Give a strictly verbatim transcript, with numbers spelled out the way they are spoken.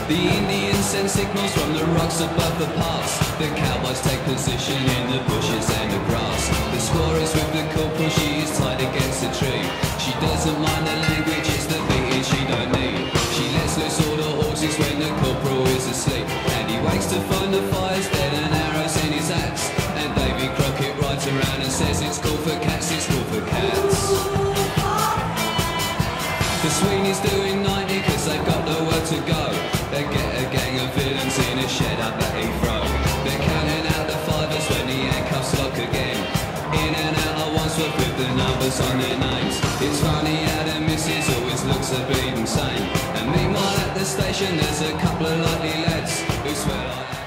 The Indians send signals from the rocks above the pass. The cowboys take position in the bushes and the grass. The squaw is with the corporal, she is tied against a tree. She doesn't mind the language, it's the beating she don't need. She lets loose all the horses when the corporal is asleep. And he wakes to find the fire's dead and arrows in his axe. And Davy Crockett rides around and says it's cool for cats, it's cool for cats. The Sweeney's doing ninety cause they've got nowhere to go. They get a gang of villains in a shed up at Heathrow. They're counting out the fivers when the handcuffs lock again. In and out at once with the numbers on their names. It's funny how the missus always looks a bleeding sane. And meanwhile at the station there's a couple of likely lads who swear like that.